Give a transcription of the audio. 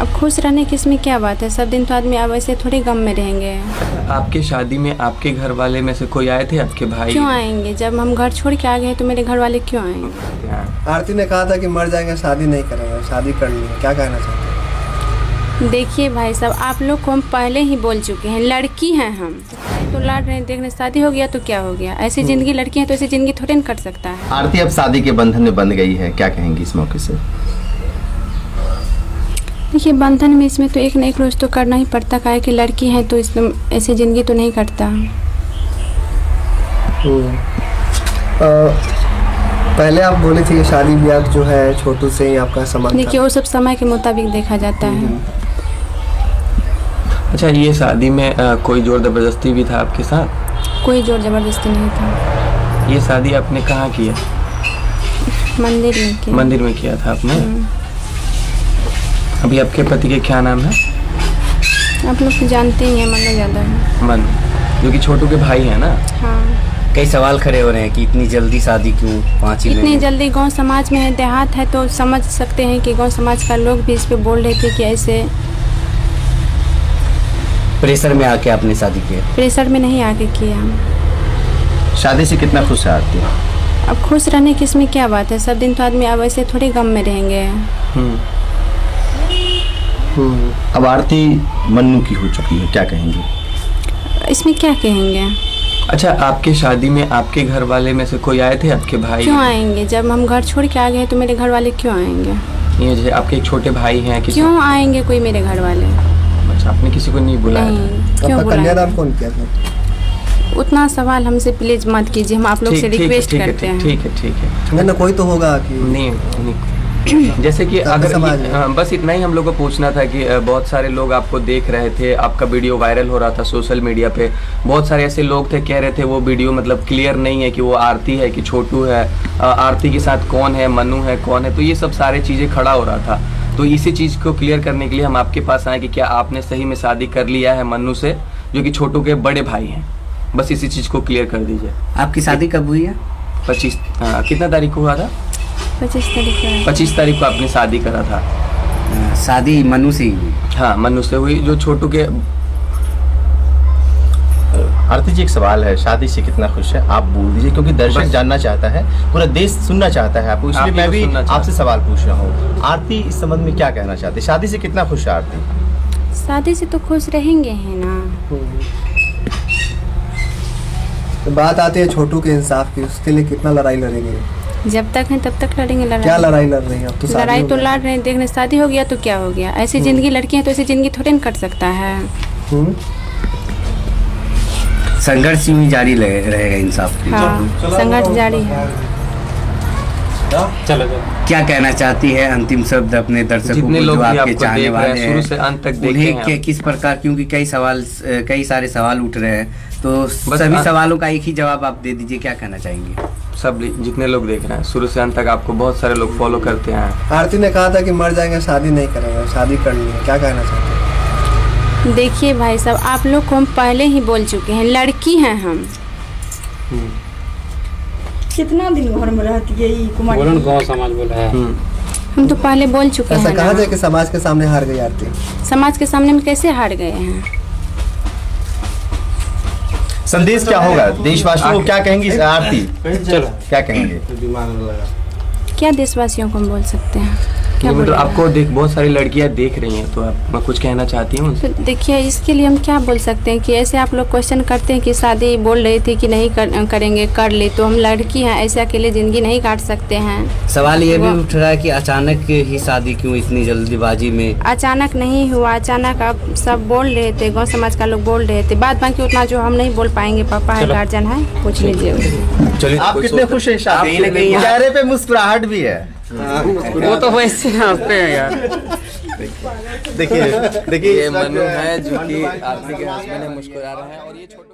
अब खुश रहने की इसमें क्या बात है। सब दिन तो आदमी अब ऐसे थोड़े गम में रहेंगे। आपके शादी में आपके घर वाले में से कोई आए थे? आपके भाई? क्यों आएंगे? जब हम घर छोड़ के आ गए तो मेरे घर वाले क्यों आएंगे? आरती ने कहा था कि मर जाएंगे, शादी नहीं करेंगे, शादी करनी है, क्या कहना चाहते हैं? देखिए भाई साहब, आप लोग को हम पहले ही बोल चुके हैं, लड़की हैं हम तो लड़ रहे हैं, देखने शादी हो गया तो क्या हो गया। ऐसी जिंदगी, लड़की है तो ऐसी जिंदगी थोड़े न कट सकता है। आरती अब शादी के बंधन में बंध गई है, क्या कहेंगी इस मौके से? देखिए बंधन में इसमें तो एक न एक रोज तो करना ही पड़ता है कि लड़की है तो इसमें ऐसी जिंदगी तो नहीं कटता। पहले आप बोले थे कि शादी ब्याह जो है छोटू से ही आपका संबंध। देखिए वो सब समय के मुताबिक देखा जाता है। अच्छा, ये शादी में कोई जोर जबरदस्ती भी था आपके साथ? कोई जोर जबरदस्ती नहीं था। ये शादी आपने कहाँ किया? मंदिर में किया। मंदिर में किया था आपने? अभी आपके पति के क्या नाम है? आप लोग तो जानते ही हैं, मनु यादव है। मनु, जो कि छोटू के भाई है ना? हाँ। कई सवाल खड़े हो रहे हैं कि इतनी जल्दी शादी क्यों? 5 ही इतनी जल्दी गांव समाज में है, देहात है तो समझ सकते हैं कि गांव समाज का लोग भी इस पे बोल रहे थे कि ऐसे। प्रेशर में आके आपने शादी किया? प्रेशर में नहीं आके किया। शादी से कितना खुश है आरती? अब खुश रहने की इसमें क्या बात है। सब दिन तो आदमी अब ऐसे थोड़े गम में रहेंगे। अब आरती मन्नू की हो चुकी है, क्या कहेंगे? इसमें क्या कहेंगे? अच्छा, आपके शादी में आपके घर वाले में से कोई आए थे? आपके भाई? क्यों आएंगे? जब हम घर छोड़ के आ गए तो मेरे घर वाले क्यों आएंगे? ये जैसे आपके एक छोटे भाई हैं, क्यों आएंगे कोई मेरे घर वाले? अच्छा, आपने किसी को नहीं बुलाया? नहीं, क्यों बुलाया? कन्यादान कौन किया था? उतना सवाल हमसे प्लीज मत कीजिए, हम आप लोग से रिक्वेस्ट करते हैं। ठीक है। ना कोई तो होगा कि नहीं जैसे कि अगर बस इतना ही हम लोग को पूछना था कि बहुत सारे लोग आपको देख रहे थे, आपका वीडियो वायरल हो रहा था सोशल मीडिया पे। बहुत सारे ऐसे लोग थे, कह रहे थे वो वीडियो मतलब क्लियर नहीं है कि वो आरती है कि छोटू है, आरती के साथ कौन है, मनु है, कौन है। तो ये सब सारे चीज़ें खड़ा हो रहा था। तो इसी चीज़ को क्लियर करने के लिए हम आपके पास आए कि क्या आपने सही में शादी कर लिया है मनु से, जो कि छोटू के बड़े भाई हैं। बस इसी चीज़ को क्लियर कर दीजिए। आपकी शादी कब हुई है? 25 कितना तारीख को हुआ था? 25 तारीख को आपने शादी करा था। शादी मनु से ही हुई? हाँ, मनु से हुई, जो छोटू के। आरती जी, एक सवाल है, शादी से कितना खुश है आप बोल दीजिए, क्योंकि दर्शक जानना चाहता है, पूरा देश सुनना चाहता है आपको, इसलिए मैं भी आपसे सवाल पूछ रहा हूँ। आरती इस संबंध में क्या कहना चाहती है? शादी से कितना खुश है आरती? शादी से तो खुश रहेंगे हैं ना। तो बात आती है छोटू के इंसाफ की, उसके लिए कितना लड़ाई लड़ेंगे? जब तक है तब तक लड़ेंगे। लड़ाई क्या लड़ाई लड़ रही है? अब तो लड़ाई तो लड़ रहे हैं, देखने शादी हो गया तो क्या हो गया। ऐसी जिंदगी, लड़की है तो ऐसी जिंदगी थोड़े न कट सकता है। संघर्ष भी जारी रहेगा इंसाफ की। हाँ, संघर्ष जारी है। चलो। क्या कहना चाहती है अंतिम शब्द अपने दर्शकों को, जो आपके चाहने वाले हैं, शुरू से अंत तक उन्हें किस प्रकार, क्योंकि कई सारे सवाल उठ रहे हैं, तो सभी सवालों का एक ही जवाब आप दे दीजिए, क्या कहना चाहेंगे? सब जितने लोग देख रहे हैं, शुरू से अंत तक आपको बहुत सारे लोग फॉलो करते हैं। आरती ने कहा था कि मर जाएंगे, शादी नहीं करेंगे, शादी करनी है, क्या कहना चाहते हैं? देखिए भाई साहब, आप लोग को हम पहले ही बोल चुके हैं, लड़की हैं हम। कितना दिन घर में रहती है कुमारी? गाँव समाज बोला है। हम तो पहले बोल चुके हैं। ऐसा कहा जाए कि समाज के सामने हार गई आरती? समाज के सामने में कैसे हार गए हैं? संदेश क्या होगा देशवासियों को, क्या कहेंगी आरती? चलो, क्या कहेंगे? क्या देशवासियों को हम बोल सकते हैं? क्या मतलब आपको बहुत सारी लड़कियां देख रही हैं, तो आप कुछ कहना चाहती हैं उनसे? तो देखिए, इसके लिए हम क्या बोल सकते हैं कि ऐसे आप लोग क्वेश्चन करते हैं कि शादी बोल रही थी कि नहीं करेंगे, कर ले, तो हम लड़की हैं, ऐसे अकेले जिंदगी नहीं काट सकते हैं। सवाल ये भी उठ रहा है कि अचानक ही शादी क्यों, इतनी जल्दीबाजी में? अचानक नहीं हुआ, अचानक अब सब बोल रहे थे, गाँव समाज का लोग बोल रहे थे। बात बाकी उतना जो हम नहीं बोल पाएंगे, पापा है, गार्जियन है, पूछ लीजिए। चलिए, आप कितने खुश हैं? चेहरे पे मुस्कुराहट भी है। वो तो वैसे हंसते हैं यार। देखिए ये मनु है जो कि आरती के हस्बैंड है, मुस्कुरा रहे हैं। और ये छोटा